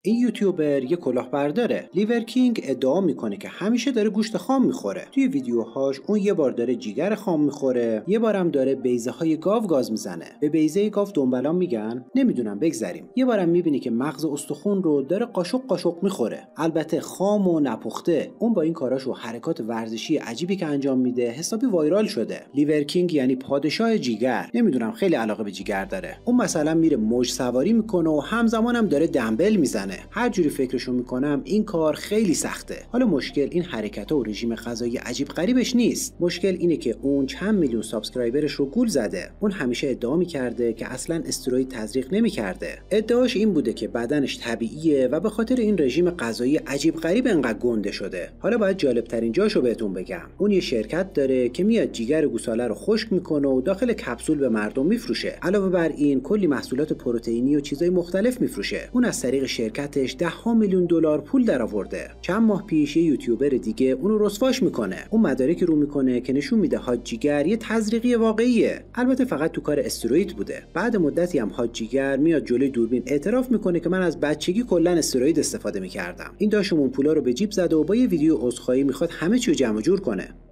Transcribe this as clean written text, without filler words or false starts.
این یوتیوبر یه کلاهبرداره. لیور کینگ ادعا میکنه که همیشه داره گوشت خام میخوره. توی ویدیوهاش اون یه بار داره جیگر خام میخوره، یه بارم داره بیضه های گاو گاز میزنه. به بیضه گاو دنبلان میگن؟ نمیدونم، بگذریم. یه بارم میبینی که مغز استخون رو داره قاشق قاشق میخوره. البته خام و نپخته. اون با این کاراش و حرکات ورزشی عجیبی که انجام میده حسابی وایرال شده. لیور کینگ یعنی پادشاه جیگر. نمیدونم، خیلی علاقه به جیگر داره. اون مثلا میره موج سواری میکنه و همزمان هم داره دمبل میزنه. هر جوری فکرشو میکنم این کار خیلی سخته. حالا مشکل این حرکت‌ها و رژیم غذایی عجیب غریبش نیست. مشکل اینه که اون چند میلیون سابسکرایبرش رو گول زده. اون همیشه ادعا میکرده که اصلا استروید تزریق نمیکرده. ادعاش این بوده که بدنش طبیعیه و به خاطر این رژیم غذایی عجیب غریب انقدر گنده شده. حالا باید جالب ترین جاشو بهتون بگم. اون یه شرکت داره که میاد جیگر گوساله رو خشک میکنه و داخل کپسول به مردم میفروشه. علاوه بر این کلی محصولات پروتئینی و چیزای مختلف میفروشه. اون از طریق شرکتش ده میلیون دلار پول درآورده. چند ماه پیش یه یوتیوبر دیگه اونو رسواش میکنه. اون مدارکی رو میکنه که نشون میده حاج جیگر یه تزریقی واقعیه. البته فقط تو کار استروید بوده. بعد مدتی هم حاج جیگر میاد جلوی دوربین اعتراف میکنه که من از بچگی کلا استروید استفاده میکردم. این داشمون پولا رو به جیب زده و با یه ویدیو عذرخواهی میخواد همه چیو جمع جور کنه.